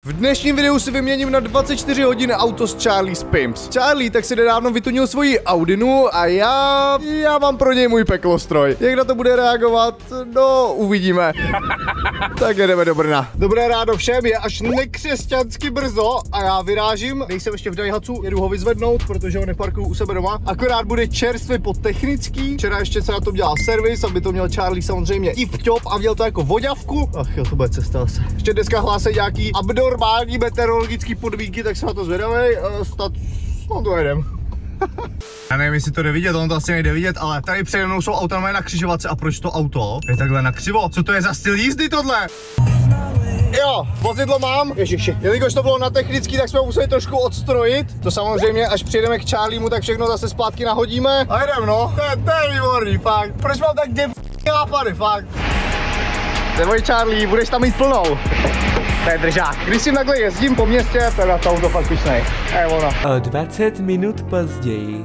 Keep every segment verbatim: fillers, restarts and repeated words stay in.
V dnešním videu si vyměním na dvacet čtyři hodin auto s Charlie's Pimps. Charlie tak si nedávno vytunil svoji Audinu a já, já mám pro něj můj peklostroj. Jak na to bude reagovat, no uvidíme. Tak jdeme do Brna. Dobré ráno všem, je až nekřesťansky brzo a já vyrážím. Nejsem ještě v Daihatsu, jedu ho vyzvednout, protože ho neparkuju u sebe doma. Akorát bude čerstvě pod technický. Včera ještě se na tom dělal servis, aby to měl Charlie samozřejmě tip-top a měl to jako voďavku. Ach jo, to bude cesta asi. Ještě dneska hlásí nějaký abnormální meteorologické podmínky, tak se na to zvědavej. Snad, snad to jedem. Já nevím, jestli to jde vidět, on to asi nejde vidět, ale tady přede mnou jsou auta na křižovatce a proč to auto je takhle na křivo? Co to je za styl jízdy tohle? Jo, vozidlo mám. Ježiši, jelikož to bylo na technický, tak jsme ho museli trošku odstrojit. To samozřejmě, až přijedeme k Charliemu, tak všechno zase zpátky nahodíme. A jdem no, to je, to je výborný, fakt. Proč mám tak děb... nápady, fakt. Neboj Charlie, budeš tam mít plnou. To je držák. Když si takhle jezdím po městě, teda to auto fakt pišnej. Je ono. O dvacet minut později.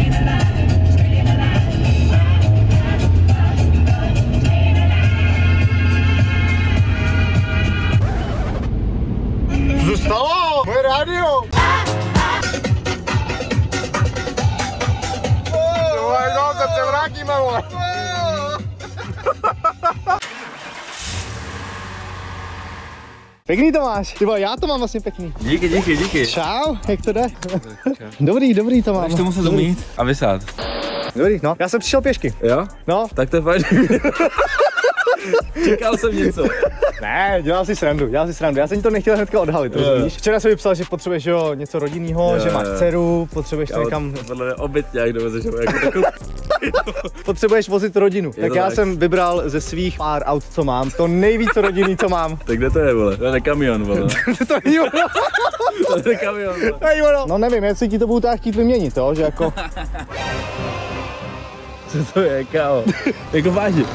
Co se stalo? Moje rádio. Vole, no, se převrátíme, vole. Pěkný to máš. Ty vole, já to mám vlastně pěkný. Díky, díky, díky. Čau, jak to jde? Dobrý, dobrý to mám. Když to musím umít a vysát. Dobrý, no. Já jsem přišel pěšky. Jo? No. Tak to je fajn. Čekal jsem něco. Ne, dělal si srandu, dělal si srandu. Já jsem ti to nechtěl hnedka odhalit, rozumíš? Včera jsem vypsal, že potřebuješ jo, něco rodinného, že máš dceru, potřebuješ to někam... Podle obět nějak dovezeš, jako takovou... Potřebuješ vozit rodinu. Je tak já tak. jsem vybral ze svých pár aut, co mám, to nejvíc rodinný, co mám. Tak kde to je, vole? To je kamion, vole. To není ono. To je kamion, vole. To není ono. No nevím, jestli ti to budu tak chtít vyměnit, jo, že jako... Co to je, kámo? Jako vážně.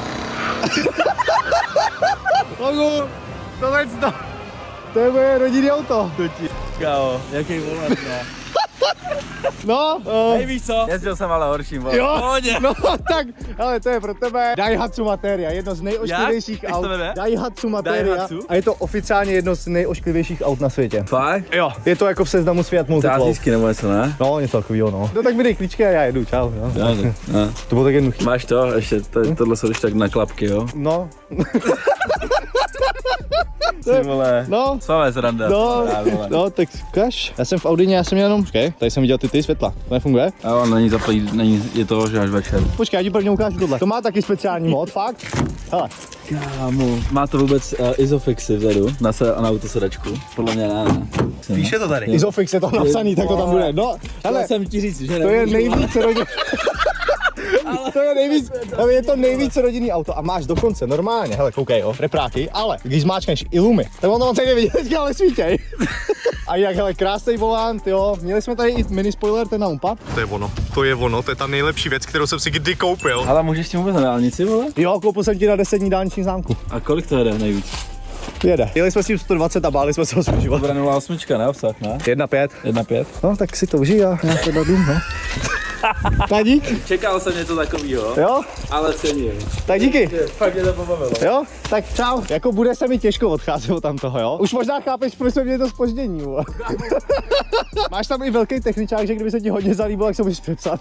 Logu, tohle to, to je moje rodinný auto. To ti, kámo, jaký volant, ne? No, uh, Hej, víš co? Jezdil jsem ale horším, vole. jo, Pohodě. no tak, ale to je pro tebe Daihatsu Materia, jedno z nejošklivějších Jak? aut. Jak se jmenuje? Daihatsu Materia. Daihatsu? A je to oficiálně jedno z nejošklivějších aut na světě. Fakt? Jo, je to jako v seznamu Fiat Multiplo. Tázísky nebo něco, ne? No, něco takového, no. No tak mi dej klíčky a já jedu, čau. No. Jo, tak, no. To bylo tak jednoduché. Máš to, ještě, to, tohle jsou už tak na klapky, jo? No. Ty vole. No. Svavé zranda. No, no, tak ukáž. Já jsem v Audině, já jsem měl jenom, počkej, tady jsem viděl ty ty světla, to nefunguje? A on není zaplý, není, je to, že až večer. Počkej, já ti prvně ukážu tohle. To má taky speciální mod, fakt? Hele. Kámo, má to vůbec uh, Isofixy vzadu na, se, na autosedačku? Podle mě ne, ne. Píše to tady. Isofix je to napsaný, tak to tam bude. No, hele, jsem ti říct, že to je nejvíc rodin... To je nejvíc, ale je to nejvíc rodinný auto a máš dokonce normálně, hele koukej jo, repráky, ale když zmáčkneš Illumi, tak on to moc nejde vidět, teďka ale svítěj. A jak hele, krásný volant, jo, měli jsme tady i mini spoiler, ten na umpad. To je ono, to je ono, to je ta nejlepší věc, kterou jsem si kdy koupil. Ale můžeš s tím vůbec na dálnici, vole? Jo, koupil jsem ti na deset dní dálniční známku. A kolik to jede nejvíc? Jede. Jeli jsme s tím sto dvacet a báli jsme se ho svůj život. Bude nula osm, ne? Obsah, ne? jedna pět. jedna pět. No, tak si to užij a já to dodím, no. Tak dík. Čekal jsem něco takového, Jo? ale cením. Tak díky. Fakt mě to pobavilo. Jo? Tak čau. Jako bude se mi těžko odcházet od tam toho, jo? Už možná chápeš, proč jsme měli to zpoždění, jo? Máš tam i velký techničák, že kdyby se ti hodně zalíbilo, tak se můžeš přepsat.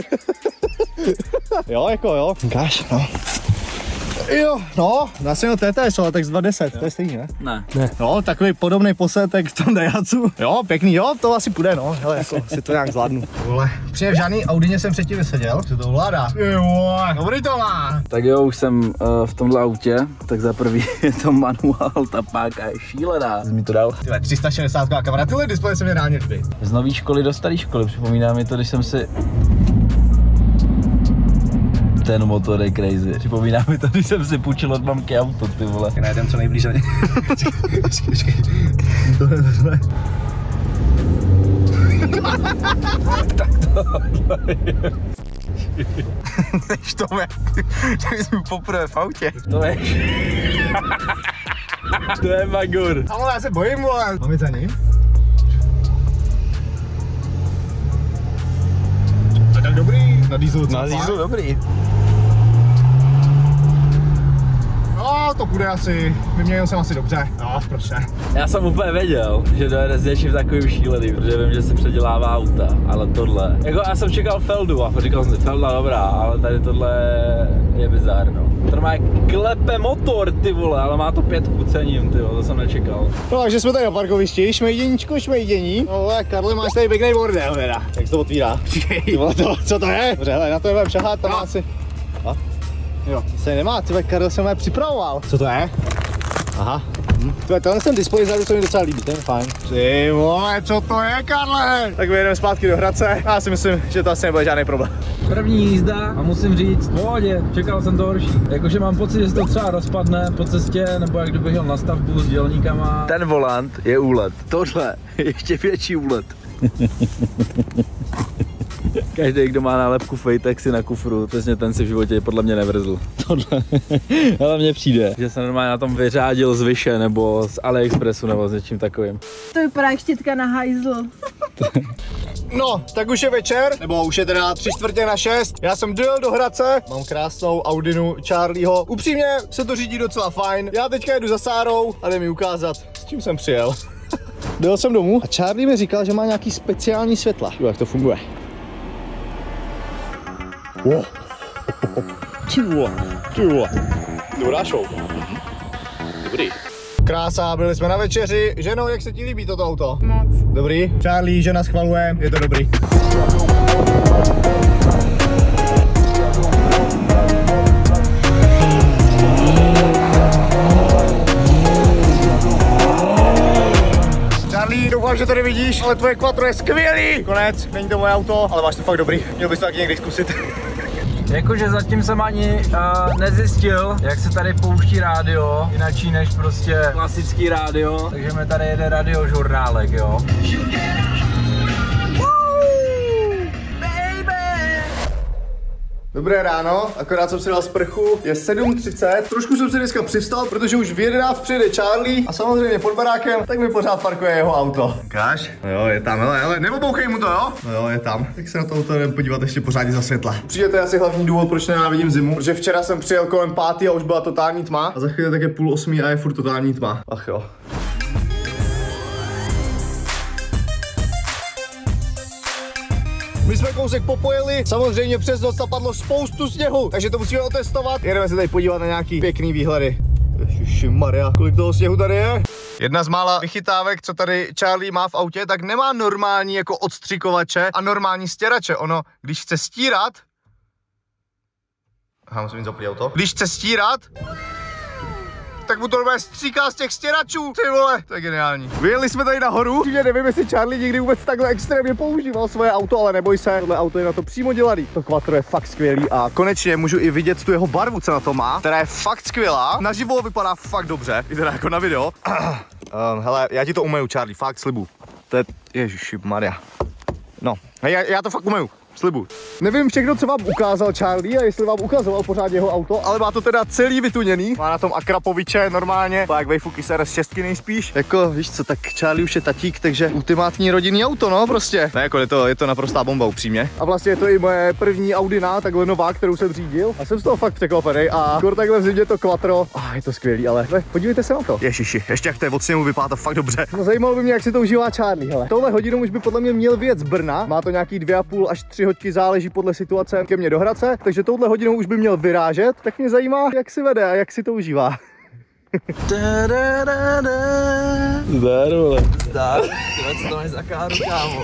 Jo, jako jo. Káš, no. Jo, no, já jsem měl T T S, ale tak z dva deset, to je stejný, ne? Ne. Ne. No, takový podobný posetek v tom Daihatsu. Jo, pěkný, jo, to asi půjde, no, hele, jako si to nějak zvládnu. Vole, přijde v žádný Audině jsem předtím vyseděl, že to ovládá. Jo, dobrý to má. Tak jo, už jsem uh, v tomhle autě, tak za prvý je to manuál, ta páka je šílená. Jsi mi to dal? Tyhle, tři sta šedesát kamera, tyhle displeje se mi reálně líbí. Z nový školy do staré školy, připomíná mi to, když jsem si... Ten motor je crazy. Připomíná mi to, když jsem si půjčil od mamky auto, ty vole. Tak najdem co nejblíž. Počkej, počkej. Tohle, tohle. Tak tohle je... Než to je, že jsme poprvé v autě. To je... To je magur. Ale já se bojím, vole. Máme za ním? To je tak dobrý. Na dieselu. Na dieselu dobrý. No, No, to bude asi, vyměnil jsem asi dobře. No, proč ne? Já jsem úplně věděl, že dojede s něčím takovým šíleným, protože vím, že se předělává auta, ale tohle, jako já jsem čekal Feldu a říkal jsem si, Felda dobrá, ale tady tohle je bizárno. To má klepe motor, ty vole, ale má to pětku, cením, ty vole, to jsem nečekal. No, takže jsme tady na parkovišti, šmejděníčko, šmejdění. No, ale Karle, máš tady pěkný bordel, teda. Jak se to otvírá? Ty vole, to, co to je? Dobře, hele, na to budeme šahat, tam má si... A? Jo, se nemá, ty Karel se mě připravoval. Co to je? Aha. Hm. Tenhle ten displej zadu se mi docela líbí, ten je fajn. Ty vole, co to je, Karle? Tak vyjedeme zpátky do Hradce. Já si myslím, že to asi nebude žádný problém. První jízda a musím říct, v pohodě, čekal jsem to horší. Jakože mám pocit, že se to třeba rozpadne po cestě, nebo jak kdybych jel na stavbu s dělníkama. Ten volant je úlet. Tohle je ještě větší úlet. Každý, kdo má nálepku Fejtek si na kufru, přesně ten si v životě podle mě nevrzl. Tohle, ale mně přijde, že se normálně na tom vyřádil z Vyše nebo z AliExpressu nebo s něčím takovým. To vypadá jak štětka na hajzl. No, tak už je večer, nebo už je teda tři čtvrtě na šest. Já jsem dojel do Hradce, mám krásnou Audinu Charlieho. Upřímně se to řídí docela fajn. Já teďka jedu za Sárou a jde mi ukázat, s čím jsem přijel. Dojel jsem domů a Charlie mi říkal, že má nějaký speciální světla. Jak to funguje? Wow. Ty vole, ty vole. Dobrá show. Dobrý. Krása, byli jsme na večeři. Ženo, jak se ti líbí toto auto? Moc. Dobrý. Charlie, žena schvaluje, je to dobrý. Charlie, doufám, že to nevidíš, ale tvoje quattro je skvělý. Konec, není to moje auto, ale máš to fakt dobrý. Měl bys to taky někdy zkusit. Jakože zatím jsem ani uh, nezjistil, jak se tady pouští rádio, jináčí než prostě klasický rádio, takže mi tady jede radiožurnálek, jo. Dobré ráno, akorát jsem si dal sprchu, je sedm třicet. Trošku jsem si dneska přivstal, protože už v jedenáct přijede Charlie a samozřejmě pod barákem, tak mi pořád parkuje jeho auto. Ukáž? No jo, je tam, hele, hele, nebobouchej mu to, jo? No jo, je tam. Tak se na to auto jdem podívat ještě pořádně za světla. Přijde to je asi hlavní důvod, proč nenávidím zimu, protože včera jsem přijel kolem pátý a už byla totální tma a za chvíli tak je půl osmí a je furt totální tma. Ach jo. My jsme kousek popojeli, samozřejmě přes noc napadlo spoustu sněhu, takže to musíme otestovat. Jedeme se tady podívat na nějaký pěkný výhledy. Ježišimaria, kolik toho sněhu tady je? Jedna z mála vychytávek, co tady Charlie má v autě, tak nemá normální jako odstřikovače a normální stěrače. Ono, když chce stírat... Aha, musím jít zaplý auto. Když chce stírat... tak mu to normálně stříká z těch stěračů, ty vole, to je geniální. Vyjeli jsme tady nahoru, já nevím, jestli Charlie někdy vůbec takhle extrémně používal svoje auto, ale neboj se, tohle auto je na to přímo dělaný. To quattro je fakt skvělý a konečně můžu i vidět tu jeho barvu, co na to má, která je fakt skvělá. Naživo vypadá fakt dobře, i teda jako na video. um, hele, já ti to umeju, Charlie, fakt slibu. To je, ježišimaria. No, hej, já, já to fakt umeju. Slibu. Nevím všechno, co vám ukázal Charlie a jestli vám ukazoval pořád jeho auto, ale má to teda celý vytuněný. Má na tom Akrapoviče normálně, jak Vejfuky S R S šest nejspíš. Jako, víš co, tak Charlie už je tatík, takže ultimátní rodinný auto, no prostě. Ne, jako je to, je to naprostá bomba upřímně. A vlastně je to i moje první Audina, takhle nová, kterou jsem řídil. A jsem z toho fakt překvapený a skoro takhle v zimě to quattro. Ah, je to skvělý, ale ne, podívejte se na to. Ježiši, ještě jak to je od sněhu, vypadá to fakt dobře. No, zajímalo by mě, jak si to užívá Charlie, hele. Tohle hodinu už by podle mě měl vyjet z Brna. Má to nějaký dvě a půl až tři hodky, záleží podle situace ke mně do Hradce, takže touhle hodinou už by měl vyrážet, tak mě zajímá, jak si vede a jak si to užívá. Zdar, vole. Zdar, co to máš za káru, kámo?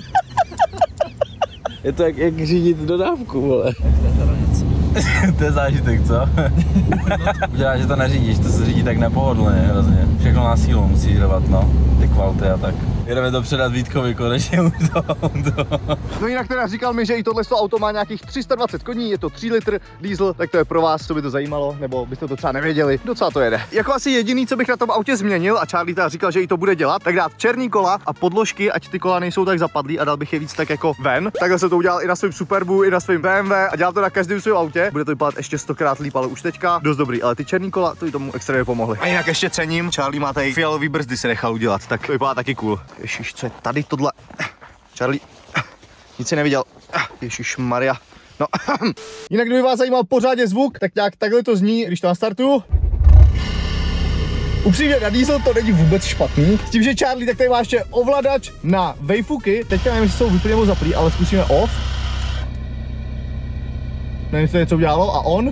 Je to jak, jak řídit dodávku, vole. To je zážitek, co? Udělá, že to neřídíš, to se řídí tak nepohodlně hrozně. Všechno na sílu musíš dávat, no. Ty kvality a tak. Jedeme to předat Vítkovi konečně už to auto. No jinak teda říkal mi, že i tohle auto má nějakých tři sta dvacet koní, je to tři litr diesel, tak to je pro vás, co by to zajímalo, nebo byste to třeba nevěděli. Docela to jede. Jako asi jediný, co bych na tom autě změnil, a Charlie teda říkal, že i to bude dělat, tak dát černý kola a podložky, ať ty kola nejsou tak zapadlý a dal bych je víc tak jako ven. Takhle se to udělal i na svém Superbu, i na svém B M W a dělal to na každém svém autě. Bude to vypadat ještě stokrát líp, ale už teďka dost dobrý, ale ty černý kola to i tomu extrémně pomohly. A jinak ještě cením, Charlie má tady fialový brzdy se nechal udělat, tak to vypadá taky cool. Ježiš, co je tady tohle? Charlie, nic si neviděl. Ježiš Maria. No, jinak kdyby vás zajímal pořádně zvuk, tak nějak takhle to zní, když to nastartuju. Upřímně na diesel to není vůbec špatný. S tím, že Charlie tak tady má ještě ovladač na vejfuky. Teďka nevím, jestli jsou vyplně nebo zaplý, ale zkusíme off. Nevím, jestli to něco udělalo a on.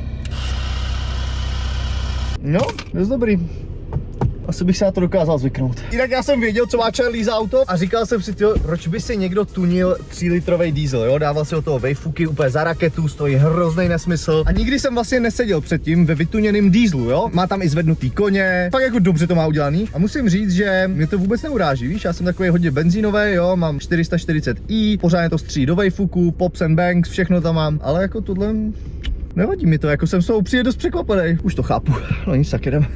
No, dost dobrý. Asi bych se na to dokázal zvyknout. Jinak já jsem věděl, co má Charlie za auto a říkal jsem si, tyjo, proč by si někdo tunil tři litrový diesel, jo? Dával si do toho vejfuky úplně za raketu, stojí hrozný nesmysl. A nikdy jsem vlastně neseděl předtím ve vytuněném dieselu, jo? Má tam i zvednutý koně, fakt jako dobře to má udělaný. A musím říct, že mě to vůbec neuráží, víš? Já jsem takový hodně benzínový, jo? Mám čtyři sta čtyřicet i, pořádně to stří do vejfuku, pops and banks, všechno tam mám, ale jako tohle nevadí mi to, jako jsem s tou přijde dost překvapený. Už to chápu, no nic, tak jedem.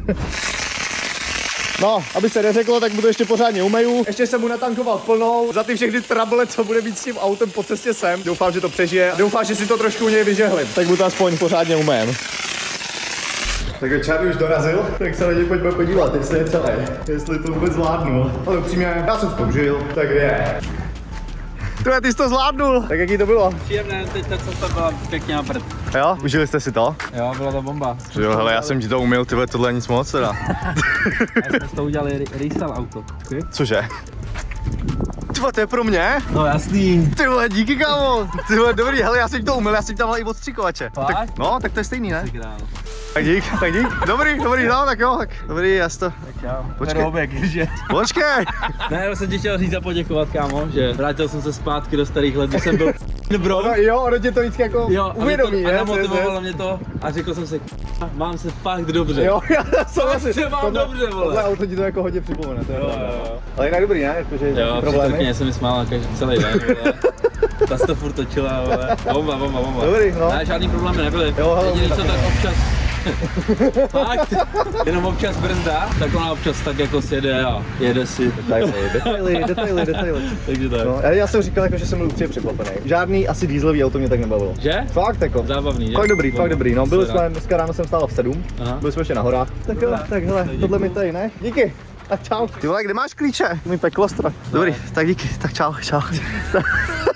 No, aby se neřeklo, tak mu to ještě pořádně umeju. Ještě jsem mu natankoval plnou za ty všechny trable, co bude mít s tím autem po cestě sem. Doufám, že to přežije. Doufám, že si to trošku u něj vyžehlím. Tak mu to aspoň pořádně umejem. Takže Charlie už dorazil, tak se na něj pojďme podívat, jestli je celé. Jestli to vůbec zvládnu. Ale upřímně, já jsem to užil, tak je. Tyhle, ty jsi to zvládnul. Tak jaký to bylo? Příjemné, teď ta cesta byla pěkně na prd. Jo, užili jste si to? Jo, byla to bomba. Jo, hele, já jsem ti to umyl, tyhle, tohle nic moc teda. Já jsme to udělali restyle auto. Okay? Cože? Tyhle, to je pro mě? No jasný. Tyhle, díky kámo. Tyhle, dobrý, hele, já jsem ti to umyl, já jsem ti tam dal i odstřikovače. Tak, no, tak to je stejný, ne? Tak dík, tak dík. Dobrý, dobrý, no, tak jo, tak dobrý, já to. Tak čau. Počkej. Robek, že? Počkej. Ne, já jsem ti chtěl říct a poděkovat, kámo, že vrátil jsem se zpátky do starých let, kdy jsem byl bro. No, jo, ono tě to vždycky jako jo, uvědomí, a ne? A namotivovalo mě to a řekl jsem si, mám se fakt dobře. Jo, já jsem asi, se mám tohle, dobře, vole. Tohle auto ti to jako hodně připomene, to je jo, jo. Ale jinak dobrý, ne? Jakože jo, přítelkyně se mi smála každý celý den, vole. Ta se to furt točila, vole. Bomba, bomba, bomba. Dobrý, no. Ne, žádný problémy nebyly. Jo, hele, jediný, co taky tak ne. občas fakt, jenom občas brzdá, tak ona občas tak jako sjede a jede si. Detaily, detaily, detaily, detaily. Takže tak. No, já jsem říkal, jako, že jsem byl určitě překvapený. Žádný asi dieselový auto mě tak nebavilo. Že? Fakt jako. Zábavný, že? Fakt dobrý, Bomba. fakt dobrý. No, byli Jsem jsme, dneska ráno jsem stál v sedm, Aha. byli jsme ještě na horách. Tak jo, tak hele, tohle mi tady, ne? Díky. Tak čau. Ty vole, kde máš klíče? Mi peklo stroj. Dobrý, tak díky, tak čau, čau.